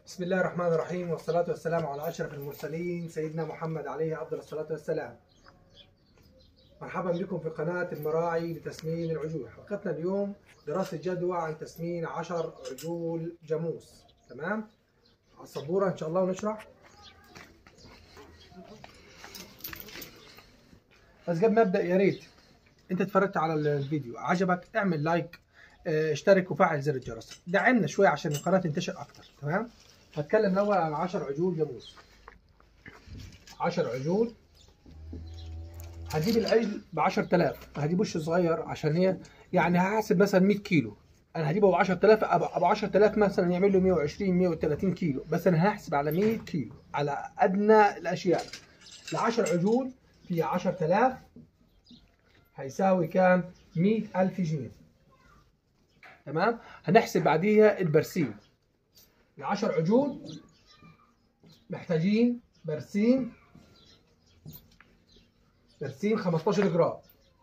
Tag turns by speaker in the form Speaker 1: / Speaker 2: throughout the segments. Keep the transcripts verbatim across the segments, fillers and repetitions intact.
Speaker 1: بسم الله الرحمن الرحيم، والصلاة والسلام على أشرف المرسلين سيدنا محمد عليه أفضل الصلاة والسلام. مرحبا بكم في قناة المراعي لتسمين العجول. حلقتنا اليوم دراسة جدوى عن تسمين عشر عجول جاموس. تمام؟ على السبورة إن شاء الله ونشرح. بس قبل ما أبدأ يا ريت أنت اتفرجت على الفيديو عجبك اعمل لايك، اشترك وفعل زر الجرس، دعمنا شوية عشان القناة تنتشر أكتر. تمام؟ هتكلم الأول عن عشر عجول جاموس. عشر عجول. هجيب العجل ب عشرة آلاف، ما هجيبوش صغير عشان هي يعني هحسب مثلا مية كيلو، انا هجيبه ب عشرة آلاف، ابو عشرة آلاف مثلا يعمل له مية وعشرين مية وتلاتين كيلو، بس انا هحسب على مية كيلو على ادنى الاشياء. ل عشر عجول في عشرة آلاف هيساوي كام؟ مية ألف جنيه. تمام؟ هنحسب بعديها البرسيم. ل عشر عجول محتاجين برسيم برسيم خمستاشر جرام.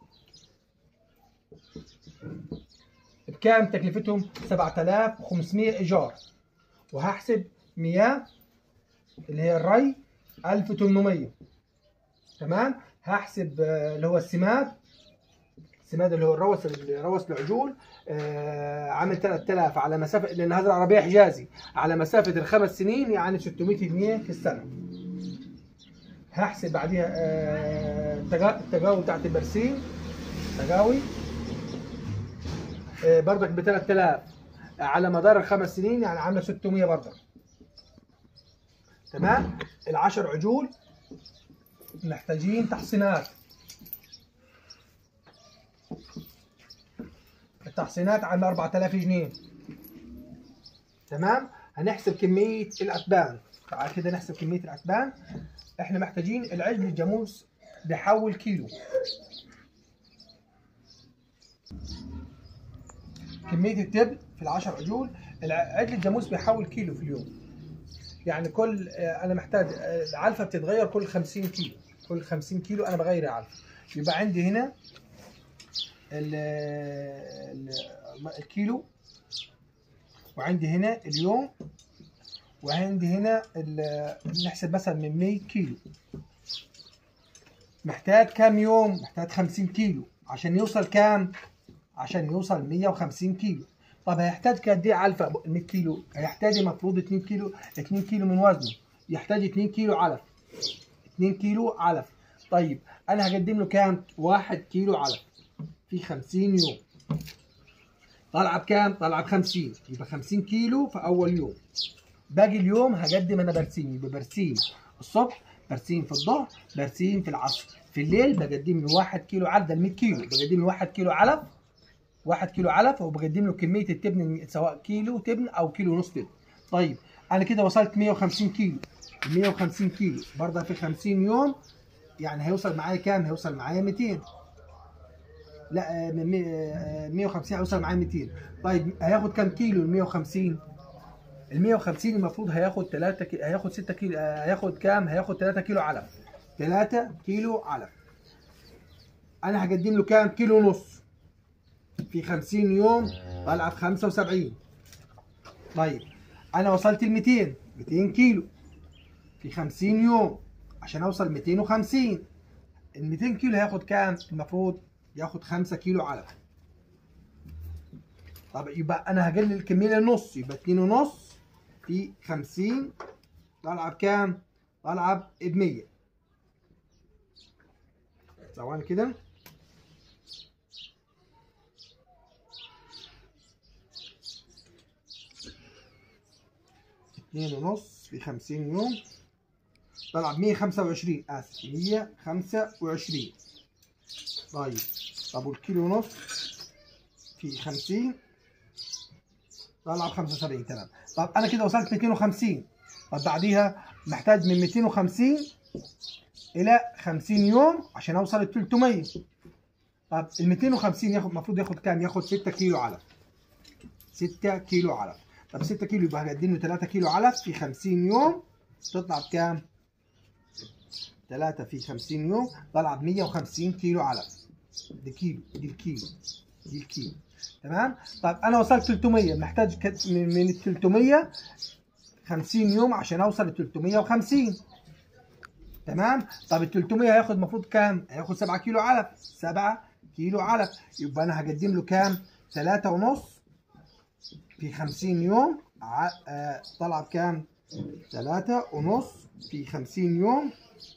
Speaker 1: بكام تكلفتهم؟ سبعة آلاف وخمسمية ايجار، وهحسب مياه اللي هي الري ألف وتمنمية. تمام؟ هحسب اللي هو السماد السماد اللي هو الروس روس العجول، آه عامل تلاتة آلاف على مسافه، لان هذا العربيه حجازي، على مسافه الخمس سنين يعني ستمية جنيه في السنه. هحسب بعديها آه التقاوي بتاعت البرسيم، تقاوي آه بردك ب تلاتة آلاف على مدار الخمس سنين يعني عامله ستمية بردك. تمام؟ العشر عجول محتاجين تحصينات. التحصينات عامله أربعة آلاف جنيه. تمام؟ هنحسب كميه الاتبان. تعال كده نحسب كميه الاتبان. احنا محتاجين العجل الجاموس بيحول كيلو. كميه التبن في العشر عجول، العجل الجاموس بيحول كيلو في اليوم. يعني كل انا محتاج العلفه بتتغير كل خمسين كيلو، كل خمسين كيلو انا بغير العلفه. يبقى عندي هنا ال الكيلو، وعندي هنا اليوم، وعندي هنا نحسب مثلا من مية كيلو. محتاج كام يوم؟ محتاج خمسين كيلو عشان يوصل كام؟ عشان يوصل مية وخمسين كيلو. طب هيحتاج قد ايه علفه؟ مية كيلو هيحتاج المفروض اتنين كيلو، اتنين كيلو من وزنه، يحتاج اتنين كيلو علف، اتنين كيلو علف. طيب انا هقدم له كام؟ واحد كيلو علف في خمسين يوم. طالعه بكام؟ طالعه ب خمسين، يبقى خمسين كيلو في اول يوم. باقي اليوم هقدم انا برسيم، يبقى برسيم الصبح، برسيم في الظهر، برسيم في العصر. في الليل بقدم له واحد كيلو علف، ده ال مية كيلو بقدم له واحد كيلو علف، واحد كيلو علف، وبقدم له كميه التبن سواء كيلو تبن او كيلو ونص تبن. طيب انا كده وصلت مية وخمسين كيلو. مية وخمسين كيلو برضه في خمسين يوم يعني هيوصل معايا كام؟ هيوصل معايا ميتين. لا من مية وخمسين هيوصل معايا ميتين. طيب هياخد كام كيلو ال مية وخمسين؟ ال مية وخمسين المفروض هياخد تلاتة كيلو، هياخد ستة كيلو، هياخد كام؟ هياخد تلاتة كيلو علف. تلاتة كيلو علف. انا هقدم له كام؟ كيلو ونص في خمسين يوم، طالعه ب خمسة وسبعين. طيب انا وصلت ل ميتين، ميتين كيلو في خمسين يوم عشان اوصل ميتين وخمسين. ال ميتين كيلو هياخد كام؟ المفروض ياخد خمسة كيلو علف. طب يبقى انا هقلل الكميه للنص، يبقى اتنين ونص في خمسين طالعه بكام؟ طالعه ب مية. ثواني كده. اتنين ونص في خمسين يوم طلع ب مية وخمسة وعشرين، اسف مية وخمسة وعشرين. طيب طب والكيلو ونص في خمسين طلع ب خمسة وسبعين. تمام. طب انا كده وصلت ميتين وخمسين. طب بعديها محتاج من ميتين وخمسين الى خمسين يوم عشان اوصل ل تلتمية. طب ال ميتين وخمسين ياخد المفروض ياخد كام؟ ياخد ستة كيلو علف. ستة كيلو علف. طب ستة كيلو يبقى هقدم له تلاتة كيلو علف في خمسين يوم، تطلع بكام؟ تلاتة في خمسين يوم طلع ب مية وخمسين كيلو علف. دي كيلو، دي الكيلو، دي الكيلو. تمام؟ طب انا وصلت تلتمية، محتاج من ال تلتمية خمسين يوم عشان اوصل ل تلتمية وخمسين. تمام؟ طب ال تلتمية هياخد المفروض كام؟ هياخد سبعة كيلو علف، سبعة كيلو علف، يبقى انا هقدم له كام؟ تلاتة ونص في خمسين يوم، آه طلع بكام؟ تلاتة ونص في خمسين يوم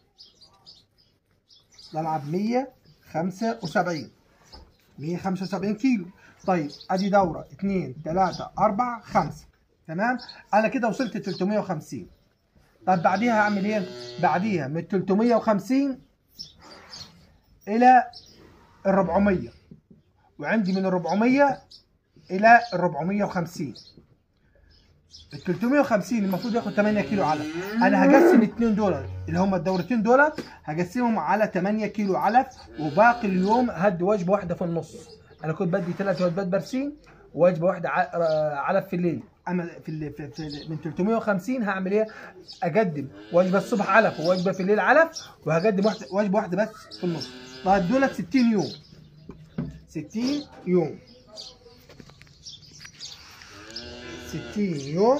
Speaker 1: طلع ب مية وخمسة وسبعين، مية وخمسة وسبعين كيلو. طيب ادي دوره اتنين تلاتة أربعة خمسة. تمام؟ انا كده وصلت ل تلتمية وخمسين. طب بعديها هعمل ايه؟ بعديها من تلتمية وخمسين الى ال أربعمية، وعندي من ال أربعمية الى ال أربعمية وخمسين. ال تلتمية وخمسين المفروض ياخد تمانية كيلو علف. انا هقسم اتنين دولار اللي هم الدورتين دولت، هقسمهم على تمانية كيلو علف، وباقي اليوم هدي وجبه واحده في النص. انا كنت بدي ثلاث وجبات برسيم ووجبه واحده علف في الليل. اما في, في, في من تلتمية وخمسين هعمل ايه؟ اقدم وجبه الصبح علف ووجبه في الليل علف، وهقدم واحده وجبه واحده بس في النص. طيب دولت ستين يوم، ستين يوم، ستين يوم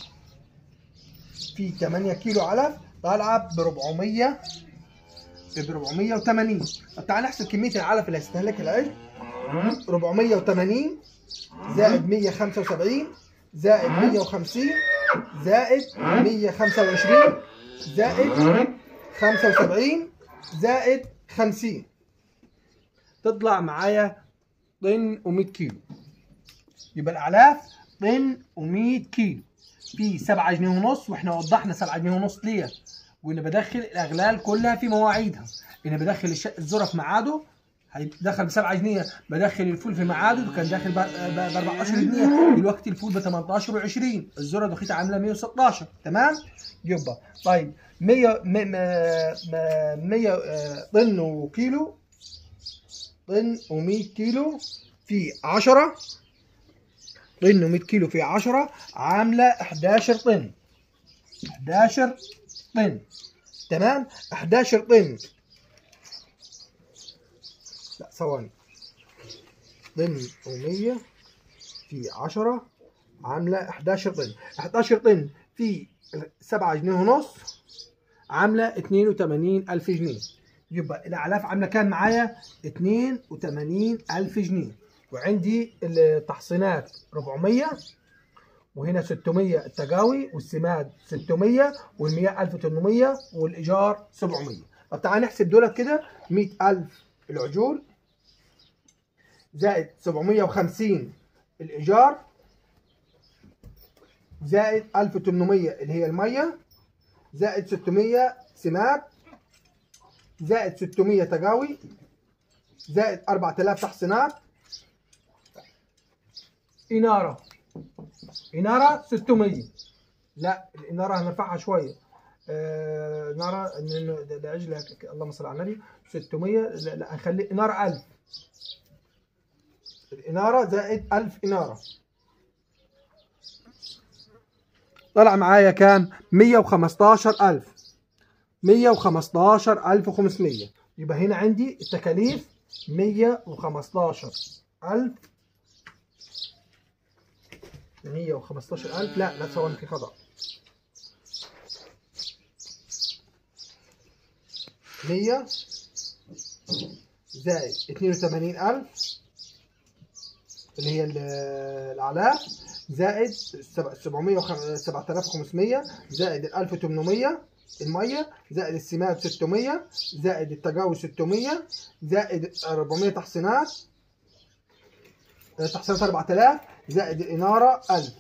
Speaker 1: في تمانية كيلو علف طالعه ب أربعمية، ب أربعمية وتمانين. طب تعال نحسب كميه العلف اللي هيستهلك العجل. أربعمية وتمانين زائد مية وخمسة وسبعين زائد مية وخمسين زائد مية وخمسة وعشرين زائد خمسة وسبعين زائد خمسين، تطلع معايا طن ومية كيلو. يبقى الاعلاف طن ومية كيلو في سبعة جنيه ونص. واحنا وضحنا سبعة جنيه ونص ليه؟ وان بدخل الاغلال كلها في مواعيدها. ان بدخل الذره في ميعاده هيدخل ب سبعة جنيه، بدخل الفول في ميعاده كان داخل ب أربعتاشر جنيه، دلوقتي الفول ب تمنتاشر وعشرين، الذره دخلت عامله مية وستاشر. تمام؟ يبقى طيب مية مية طن وكيلو، طن ومية كيلو في عشرة، طن ومية كيلو في عشرة عامله حداشر طن، حداشر طن. تمام؟ حداشر طن، لا ثواني، طن ومية في عشرة عامله حداشر طن، حداشر طن في سبعة جنيه ونص عامله اتنين وتمانين ألف جنيه. يبقى الاعلاف عامله كام معايا؟ اتنين وتمانين ألف جنيه. وعندي التحصينات أربعمية، وهنا ستمية التقاوي، والسماد ستمية، والمياه ألف وتمنمية، والايجار سبعمية. طب تعالى نحسب دول كده. مية ألف العجول زائد سبعمية وخمسين الايجار زائد ألف وتمنمية اللي هي الميه زائد ستمية سماد زائد ستمية تقاوي زائد أربعة آلاف تحصينات. إنارة، إنارة ستمية، لا الإنارة هنرفعها شوية. آه إنارة العجلة اللهم صل على النبي ستمية، لا, لا هنخلي إنارة ألف، الإنارة زائد ألف إنارة طلع معايا كام؟ مية وخمستاشر ألف، مية وخمستاشر ألف وخمسمية. يبقى هنا عندي التكاليف مية وخمستاشر ألف، مية وخمستاشر ألف، لا لا ثواني في خطأ، مية زائد اتنين وتمانين ألف اللي هي الأعلاف زائد سبعمية سبعة آلاف وخمسمية زائد ال ألف وتمنمية المية زائد السماد ستمية زائد التقاوي ستمية زائد أربعمية تحصينات، تحصينات أربعة آلاف زائد الإنارة ألف.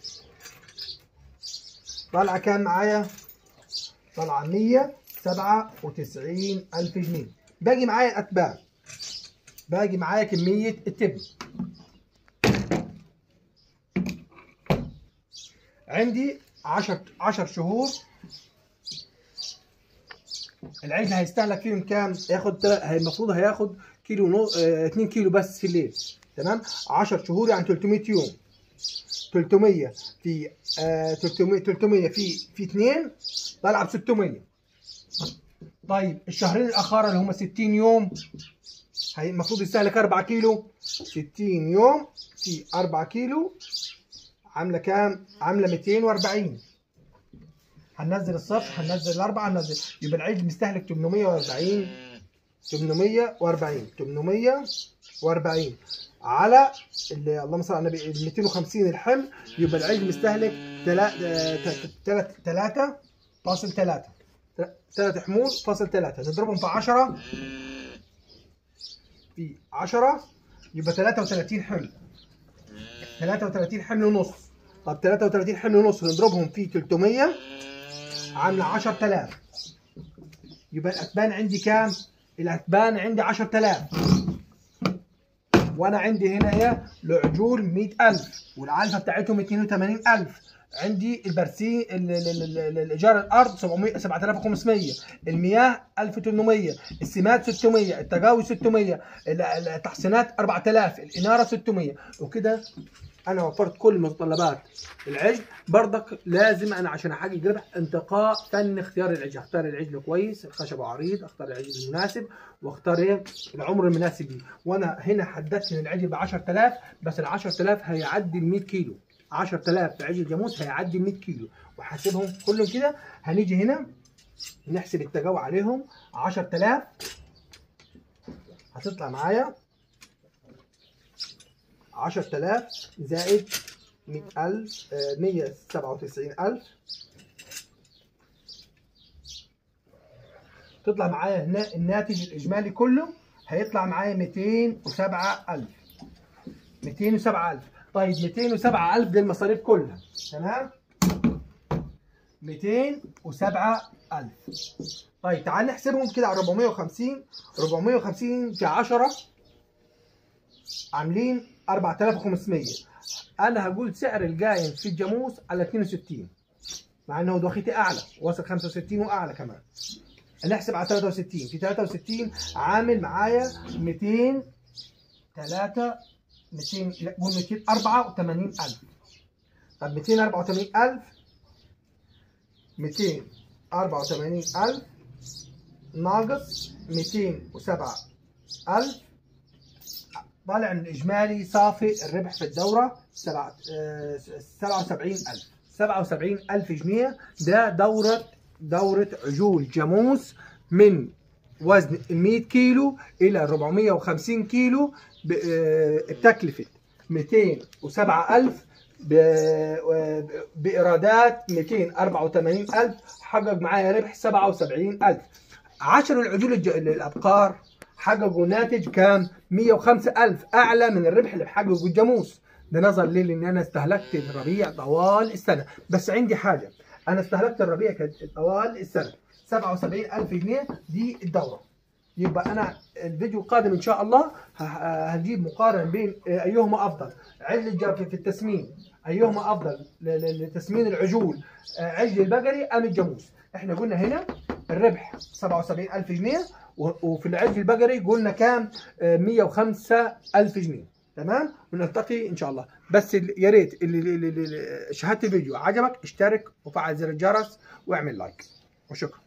Speaker 1: طالعة كام معايا؟ طالعة مية وسبعة وتسعين ألف جنيه. باقي معايا الأتباع، باقي معايا كمية التبن. عندي عشر عشر شهور العجل هيستهلك فيهم كام؟ هياخد المفروض هياخد كيلو نو... اه... اتنين كيلو بس في الليل. تمام؟ عشر شهور يعني تلتمية يوم، تلتمية في اه... تلتمية تلتمية في في اتنين طالعه ب ستمية. طيب الشهرين الاخر اللي هم ستين يوم هي المفروض يستهلك أربعة كيلو، ستين يوم في أربعة كيلو عامله كام؟ عامله ميتين وأربعين، هننزل الصفر، هننزل الاربعه، هننزل، يبقى العجل مستهلك ثمانمية وأربعين ثمانمية وأربعين ثمانمية وأربعين على اللي اللهم صل على النبي ال مئتين وخمسين الحمل، يبقى العجل مستهلك ثلاثة فاصل ثلاثة ثلاث حمول فاصل ثلاثة، نضربهم في عشرة في عشرة يبقى ثلاثة وثلاثين حمل، ثلاثة وثلاثين حمل ونص. طب ثلاثة وثلاثين حمل ونص نضربهم في ثلاثمية عامله عشرة آلاف، يبقى الاتبان عندي كام؟ الاتبان عندي عشرة آلاف، وانا عندي هنا ايه؟ العجول مئة ألف والعلفه بتاعتهم اثنين وثمانين ألف، عندي البرسيم الايجار الارض سبعة آلاف وخمسمية، المياه ألف وثمانمية، السماد ستمية، التقاوي ستمية، التحسينات أربعة آلاف، الاناره ستمية، وكده انا وفرت كل متطلبات العجل. برضك لازم انا عشان احقق ربح انتقاء فن اختيار العجل، اختار العجل كويس، الخشب عريض، اختار العجل المناسب، واختار ايه؟ العمر المناسب ليه. وانا هنا حددت ان العجل ب عشرة آلاف، بس ال عشرة آلاف هيعدي ال مئة كيلو، عشرة آلاف في عجل جاموس هيعدي ال مئة كيلو، وحاسبهم كلهم كده. هنيجي هنا نحسب التجاوز عليهم، عشرة آلاف هتطلع معايا عشرة آلاف زائد مئة ألف مئة وسبعة وتسعين ألف، تطلع معايا هنا الناتج الإجمالي كله هيطلع معايا مئتين وسبعة ألف، مئتين وسبعة ألف. طيب مئتين وسبعة ألف دي المصاريف كلها، تمام؟ مئتين وسبعة ألف. طيب تعال نحسبهم كده على أربعمية وخمسين، أربعمية وخمسين في عشرة عاملين أربعة آلاف وخمسمية. انا هقول سعر القايم في الجاموس على اثنين وستين، مع انه دوختي اعلى، وصل خمسة وستين واعلى كمان. نحسب على ثلاثة وستين، في ثلاثة وستين عامل معايا مئتين ثلاثة مئتين لا قول مئتين وأربعة وثمانين ألف. طب مئتين وأربعة وثمانين ألف، مئتين وأربعة وثمانين ألف ناقص مئتين وسبعة ألف، طالع من الاجمالي صافي الربح في الدوره سبعة وسبعين ألف، سبعة وسبعين ألف جنيه. ده دوره دوره عجول جاموس من وزن مئة كيلو الى أربعمية وخمسين كيلو بتكلفه مئتين وسبعة ألف بايرادات مئتين وأربعة وثمانين ألف، حقق معايا ربح سبعة وسبعين ألف. عشر العجول الابقار حققوا ناتج كام؟ مئة وخمسة ألف، اعلى من الربح اللي بحققه الجاموس. ده نظر ليه؟ لان انا استهلكت الربيع طوال السنه. بس عندي حاجه، انا استهلكت الربيع طوال السنه سبعة وسبعين ألف جنيه دي الدوره. يبقى انا الفيديو القادم ان شاء الله هنجيب مقارنه بين ايهما افضل عجل في التسمين، ايهما افضل لتسمين العجول، عجل البقري ام الجاموس. احنا قلنا هنا الربح سبعة وسبعين ألف جنيه، وفي العجل البقري قلنا كام؟ مئة وخمسة ألف جنيه، تمام؟ ونلتقي ان شاء الله. بس يا ريت اللي شاهدت الفيديو عجبك اشترك وفعل زر الجرس واعمل لايك، وشكرا.